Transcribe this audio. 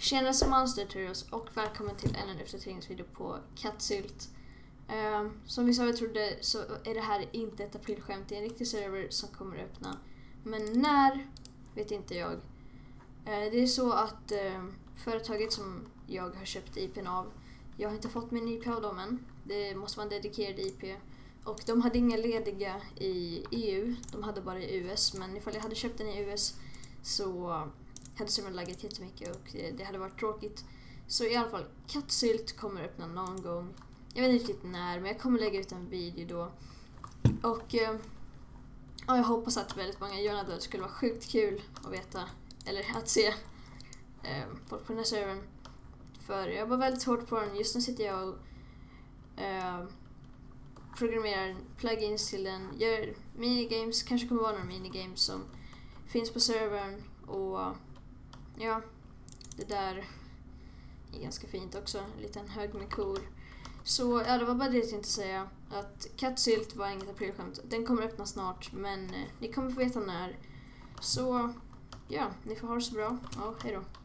Tjena som ansluter oss och välkommen till en uppdateringsvideo på Kattsylt. Som vi sa, vi trodde, så är det här inte ett aprilskämt. Det är en riktig server som kommer öppna. Men när vet inte jag. Det är så att företaget som jag har köpt IPn av, jag har inte fått min IP av dem än. Det måste vara en dedikerad IP. Och de hade inga lediga i EU, de hade bara i US. Men ifall jag hade köpt den i US så hade servern laggat jättemycket och det hade varit tråkigt. Så i alla fall, Kattsylt kommer öppna någon gång. Jag vet inte riktigt när, men jag kommer lägga ut en video då. Och jag hoppas att väldigt många gör det. Det skulle vara sjukt kul att veta, eller att se folk på den här servern. För jag var väldigt hårt på den. Just nu sitter jag och programmerar plugins till den. Gör minigames, kanske kommer vara några minigames som finns på servern. Och ja, det där är ganska fint också. En liten hög med kor. Så ja, det var bara det jag tänkte säga. Att Kattsylt var inget aprilskämt. Den kommer öppna snart, men ni kommer få veta när. Så ja, ni får ha det så bra. Ja, hej då.